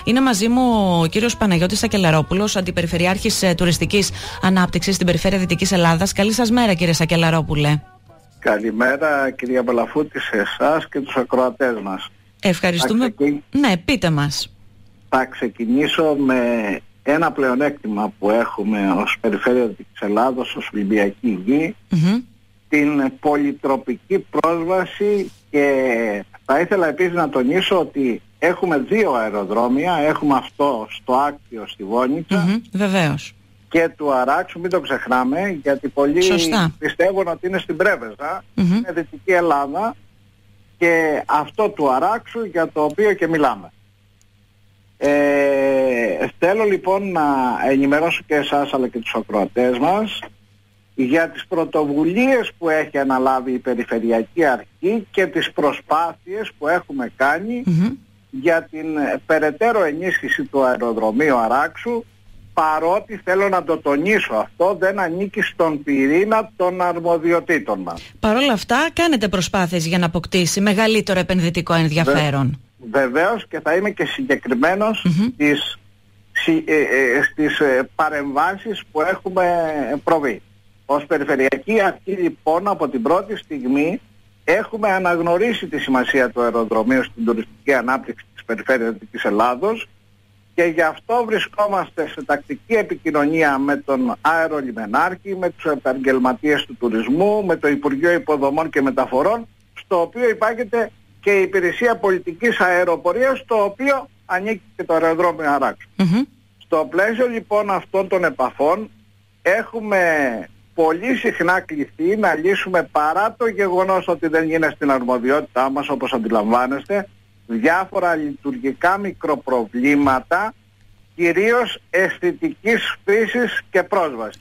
Είναι μαζί μου ο κύριος Παναγιώτης Σακελαρόπουλος, Αντιπεριφερειάρχης Τουριστικής Ανάπτυξης στην Περιφέρεια Δυτικής Ελλάδας. Καλή σας μέρα, κύριε Σακελαρόπουλε. Καλημέρα, κυρία Μπαλαφούτη, σε εσάς και τους ακροατές μας. Ευχαριστούμε. Ναι, πείτε μας. Θα ξεκινήσω με ένα πλεονέκτημα που έχουμε ως Περιφέρεια Δυτικής Ελλάδος, ως Ολυμπιακή Γη, την πολυτροπική πρόσβαση, και θα ήθελα επίσης να τονίσω ότι έχουμε 2 αεροδρόμια. Έχουμε αυτό στο Άκτιο στη Βόνιτσα, βεβαίως, και του Αράξου, μην το ξεχνάμε, γιατί πολλοί πιστεύουν ότι είναι στην Πρέβεζα, είναι Δυτική Ελλάδα, και αυτό του Αράξου για το οποίο και μιλάμε. Θέλω λοιπόν να ενημερώσω και εσάς αλλά και τους ακροατές μας για τις πρωτοβουλίες που έχει αναλάβει η Περιφερειακή Αρχή και τις προσπάθειες που έχουμε κάνει για την περαιτέρω ενίσχυση του αεροδρομίου Αράξου, παρότι θέλω να το τονίσω, αυτό δεν ανήκει στον πυρήνα των αρμοδιοτήτων μας. Παρ' όλα αυτά κάνετε προσπάθειες για να αποκτήσει μεγαλύτερο επενδυτικό ενδιαφέρον. Βεβαίως, και θα είμαι και συγκεκριμένος στις παρεμβάσεις που έχουμε προβεί. Ως Περιφερειακή Αρχή λοιπόν από την πρώτη στιγμή έχουμε αναγνωρίσει τη σημασία του αεροδρομίου στην τουριστική ανάπτυξη της Περιφέρειας Δυτικής Ελλάδος, και γι' αυτό βρισκόμαστε σε τακτική επικοινωνία με τον αερολιμενάρχη, με τους επαγγελματίες του τουρισμού, με το Υπουργείο Υποδομών και Μεταφορών, στο οποίο υπάγεται και η Υπηρεσία Πολιτικής Αεροπορίας, στο οποίο ανήκει και το αεροδρόμιο Αράξου. Στο πλαίσιο λοιπόν αυτών των επαφών έχουμε πολύ συχνά κληθεί να λύσουμε, παρά το γεγονός ότι δεν είναι στην αρμοδιότητά μας, όπως αντιλαμβάνεστε, διάφορα λειτουργικά μικροπροβλήματα, κυρίως αισθητικής φύσης και πρόσβασης.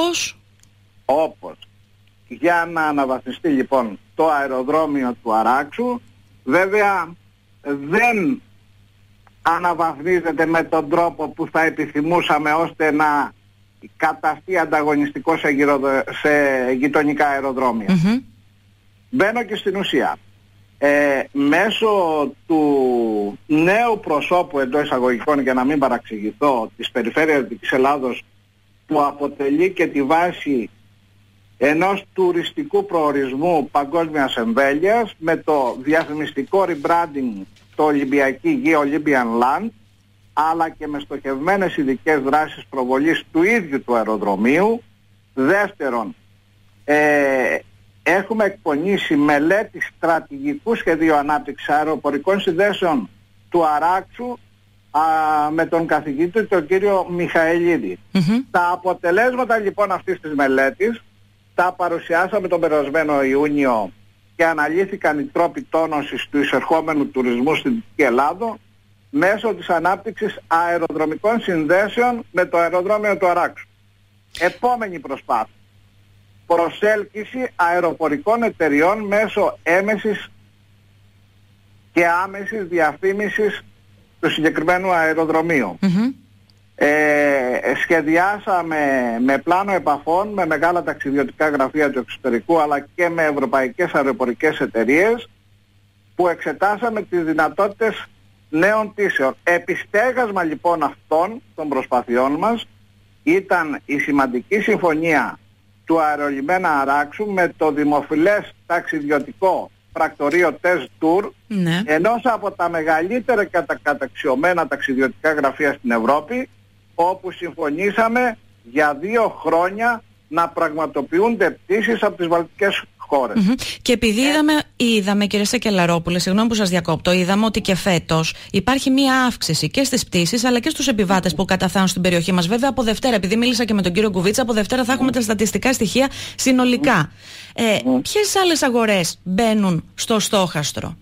Όπως για να αναβαθμιστεί λοιπόν το αεροδρόμιο του Αράξου, βέβαια δεν αναβαθμίζεται με τον τρόπο που θα επιθυμούσαμε, ώστε να καταστεί ανταγωνιστικό σε γειτονικά αεροδρόμια. Μπαίνω και στην ουσία. Μέσω του νέου προσώπου, εντός εισαγωγικών, για να μην παραξηγηθώ, της Περιφέρειας Δυτικής Ελλάδος, που αποτελεί και τη βάση ενός τουριστικού προορισμού παγκόσμιας εμβέλειας, με το διαφημιστικό rebranding το Ολυμπιακή Γη, Olympian Land, αλλά και με στοχευμένες ειδικές δράσεις προβολής του ίδιου του αεροδρομίου. Δεύτερον, έχουμε εκπονήσει μελέτη στρατηγικού σχεδίου ανάπτυξης αεροπορικών συνδέσεων του Αράξου με τον καθηγητή, τον κύριο Μιχαηλίδη. Τα αποτελέσματα λοιπόν αυτής της μελέτης τα παρουσιάσαμε τον περασμένο Ιούνιο και αναλύθηκαν οι τρόποι τόνωσης του εισερχόμενου τουρισμού στην Δυτική Ελλάδα μέσω της ανάπτυξης αεροδρομικών συνδέσεων με το αεροδρόμιο του Αράξου. Επόμενη προσπάθεια: προσέλκυση αεροπορικών εταιριών μέσω έμεσης και άμεσης διαφήμισης του συγκεκριμένου αεροδρομίου. Σχεδιάσαμε με πλάνο επαφών με μεγάλα ταξιδιωτικά γραφεία του εξωτερικού, αλλά και με ευρωπαϊκές αεροπορικές εταιρείες, που εξετάσαμε τις δυνατότητες νέων πτήσεων. Επιστέγασμα λοιπόν αυτών των προσπαθειών μας ήταν η σημαντική συμφωνία του αερολιμένα Αράξου με το δημοφιλές ταξιδιωτικό πρακτορείο Test Tour, ενός από τα μεγαλύτερα και τα καταξιωμένα ταξιδιωτικά γραφεία στην Ευρώπη, όπου συμφωνήσαμε για 2 χρόνια να πραγματοποιούνται πτήσεις από τις βαλτικές χώρες. Και επειδή είδαμε, κύριε Σακελαρόπουλε, συγγνώμη που σας διακόπτω, είδαμε ότι και φέτος υπάρχει μία αύξηση και στις πτήσεις αλλά και στους επιβάτες που καταφθάνουν στην περιοχή μας. Βέβαια από Δευτέρα, επειδή μίλησα και με τον κύριο Κουβίτσα, από Δευτέρα θα έχουμε τα στατιστικά στοιχεία συνολικά. Ποιες άλλες αγορές μπαίνουν στο στόχαστρο?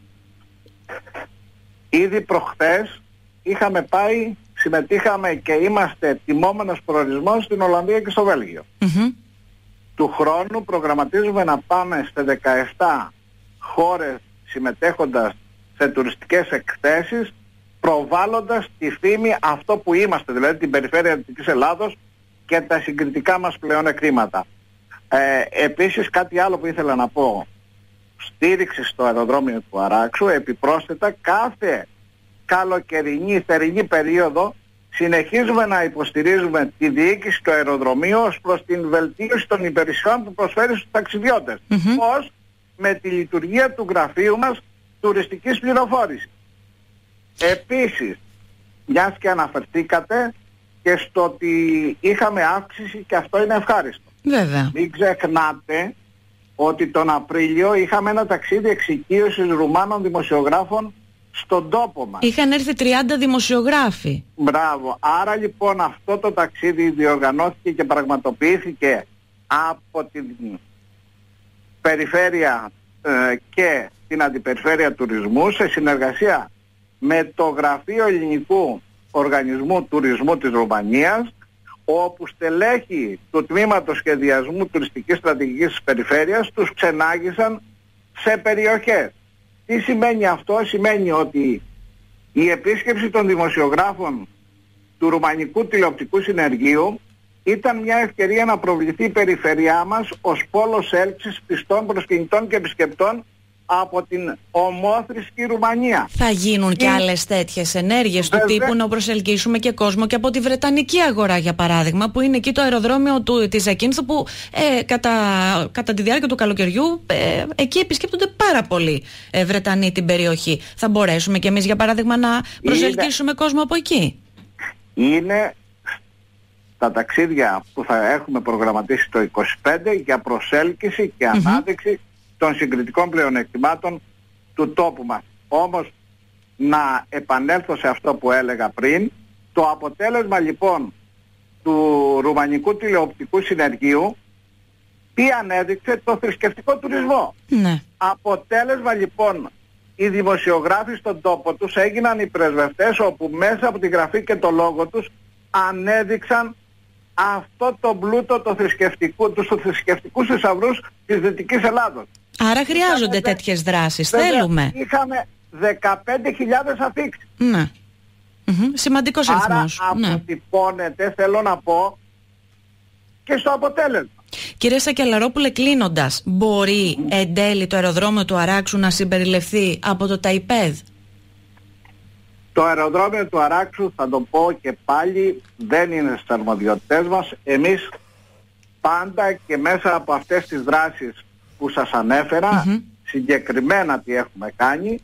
Ήδη προχθές είχαμε πάει, συμμετείχαμε και είμαστε τιμόμενος προορισμός στην Ολλανδία και στο Βέλγιο. Του χρόνου προγραμματίζουμε να πάμε σε 17 χώρες, συμμετέχοντας σε τουριστικές εκθέσεις, προβάλλοντας τη φήμη αυτό που είμαστε, δηλαδή την Περιφέρεια Δυτικής Ελλάδος και τα συγκριτικά μας πλεονεκτήματα. Επίσης κάτι άλλο που ήθελα να πω: στήριξη στο αεροδρόμιο του Αράξου, επιπρόσθετα κάθε καλοκαιρινή, θερινή περίοδο συνεχίζουμε να υποστηρίζουμε τη διοίκηση του αεροδρομίου ως προς την βελτίωση των υπηρεσιών που προσφέρει στους ταξιδιώτες. Πώς? Με τη λειτουργία του γραφείου μας τουριστικής πληροφόρησης. Επίσης, μιας και αναφερθήκατε και στο ότι είχαμε αύξηση, και αυτό είναι ευχάριστο. Βέβαια. Μην ξεχνάτε ότι τον Απρίλιο είχαμε ένα ταξίδι εξοικείωσης Ρουμάνων δημοσιογράφων στον τόπο μας. Είχαν έρθει 30 δημοσιογράφοι. Μπράβο. Άρα λοιπόν αυτό το ταξίδι διοργανώθηκε και πραγματοποιήθηκε από την περιφέρεια και την αντιπεριφέρεια τουρισμού σε συνεργασία με το Γραφείο Ελληνικού Οργανισμού Τουρισμού της Ρουμανίας, όπου στελέχη του Τμήματος Σχεδιασμού Τουριστικής Στρατηγικής της Περιφέρειας τους ξενάγησαν σε περιοχές. Τι σημαίνει αυτό? Σημαίνει ότι η επίσκεψη των δημοσιογράφων του Ρουμανικού Τηλεοπτικού Συνεργείου ήταν μια ευκαιρία να προβληθεί η περιφερειά μας ως πόλος έλξης πιστών προσκυνητών και επισκεπτών από την ομόθρησκη Ρουμανία. Θα γίνουν και άλλες τέτοιες ενέργειες του τύπου να προσελκύσουμε και κόσμο και από τη Βρετανική αγορά, για παράδειγμα, που είναι εκεί το αεροδρόμιο της Ζακίνθου, που κατά τη διάρκεια του καλοκαιριού εκεί επισκέπτονται πάρα πολλοί Βρετανοί την περιοχή. Θα μπορέσουμε κι εμείς, για παράδειγμα, να προσελκύσουμε κόσμο από εκεί? Είναι τα ταξίδια που θα έχουμε προγραμματίσει το 25 για προσέλκυση και ανάδειξη των συγκριτικών πλεονεκτημάτων του τόπου μας. Όμως, να επανέλθω σε αυτό που έλεγα πριν, το αποτέλεσμα λοιπόν του Ρουμανικού Τηλεοπτικού Συνεργείου τι ανέδειξε? Το θρησκευτικό τουρισμό. Ναι. Αποτέλεσμα λοιπόν, οι δημοσιογράφοι στον τόπο τους έγιναν οι πρεσβευτές, όπου μέσα από τη γραφή και το λόγο τους ανέδειξαν αυτό το πλούτο τους θρησκευτικούς θησαυρούς της Δυτικής Ελλάδος. Άρα χρειάζονται τέτοιες δράσεις. Θέλουμε. Είχαμε 15.000 αφήξεις. Ναι. Σημαντικός αριθμός. Άρα αποτυπώνεται, θέλω να πω, και στο αποτέλεσμα. Κύριε Σακελαρόπουλε, κλείνοντας, μπορεί εν τέλει το αεροδρόμιο του Αράξου να συμπεριληφθεί από το ΤΑΙΠΕΔ? Το αεροδρόμιο του Αράξου, θα το πω και πάλι, δεν είναι στις αρμοδιότητές μας. Εμείς πάντα και μέσα από αυτές τις δράσεις που σας ανέφερα, συγκεκριμένα τι έχουμε κάνει,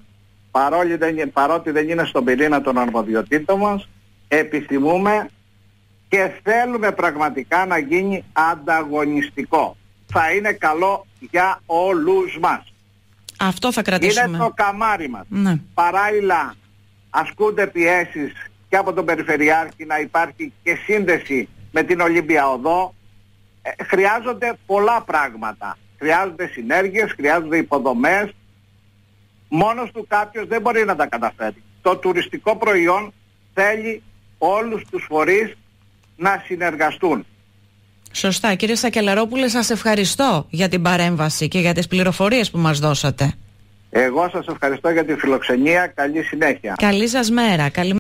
παρότι δεν είναι στον πυρήνα των αρμοδιοτήτων μας, επιθυμούμε και θέλουμε πραγματικά να γίνει ανταγωνιστικό. Θα είναι καλό για όλους μας. Αυτό θα κρατήσουμε. Είναι το καμάρι μας. Ναι. Παράλληλα ασκούνται πιέσεις και από τον Περιφερειάρχη να υπάρχει και σύνδεση με την Ολύμπια Οδό. Χρειάζονται πολλά πράγματα. Χρειάζονται συνέργειες, χρειάζονται υποδομές. Μόνος του κάποιος δεν μπορεί να τα καταφέρει. Το τουριστικό προϊόν θέλει όλους τους φορείς να συνεργαστούν. Σωστά. Κύριε Σακελαρόπουλε, σας ευχαριστώ για την παρέμβαση και για τις πληροφορίες που μας δώσατε. Εγώ σας ευχαριστώ για τη φιλοξενία. Καλή συνέχεια. Καλή σας μέρα.